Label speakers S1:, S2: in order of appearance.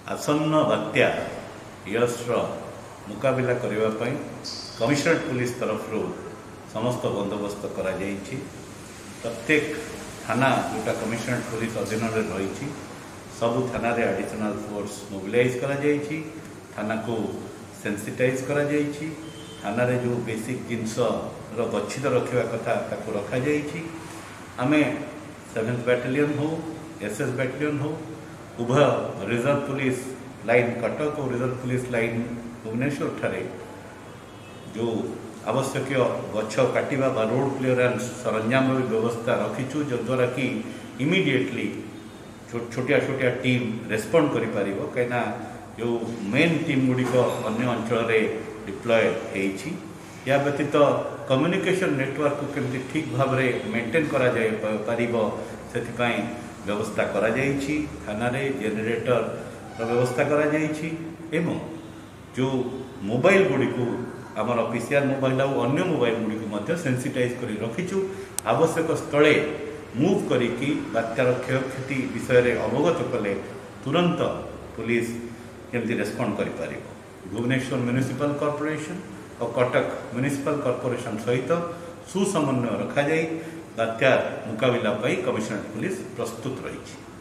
S1: आसन्न बात्या यशर मुकाबिला करने commissionerate police तरफ समस्त बंदोबस्त करा जाइछि। प्रत्येक थाना जोटा कमिशनरेट पुलिस अधीन रही सबु थाना रे एडिशनल फोर्स मोबिलाइज करा जाइछि। थाना को सेंसिटाइज करा जाइछि। थाना रे जो बेसिक जिनस गच्छित रखा कथा ताको रखा जाइछि। आमे 7th बैटालियन हो SS बैटालियन हो उभय रिजर्व पुलिस लाइन कटक और रिजर्व पुलिस लाइन भुवनेश्वर ठारे जो आवश्यक गछ काटिबा बा रोड क्लीयरेंस सरंजाम व्यवस्था रखीचु जद्वारा कि इमिडिएटली छोटिया छोटिया टीम रेस्पॉन्ड करि पारिबो कहिना जो मेन टीम गुड़िक अन्य अंचल रे डिप्लॉय हेछि। या व्यतीत कम्युनिकेशन नेटवर्क केमती ठीक भाव में मेंटेन करा जाय पारिबो सेथिपाई व्यवस्था करा जाइछि। थाना रे जेनरेटर व्यवस्था करा जाइछि एवं जो मोबाइल गुड़िक आमर पीसीआर मोबाइल और अन्य मोबाइल गुड़िक सेंसिटाइज कर रखीचु। आवश्यक स्थले मूव करिकी बात्यार क्षयक्षति विषय रे अवगत कले तुरंत पुलिस केमती रेस्पॉन्ड करि पारिबो। भुवनेश्वर म्युनिसिपल कॉर्पोरेशन और कटक म्युनिसिपल कॉर्पोरेशन सहित सुसमन्वय रखा जाई बात्यार मुकाबिला पाई कमिशनरेट पुलिस प्रस्तुत रही।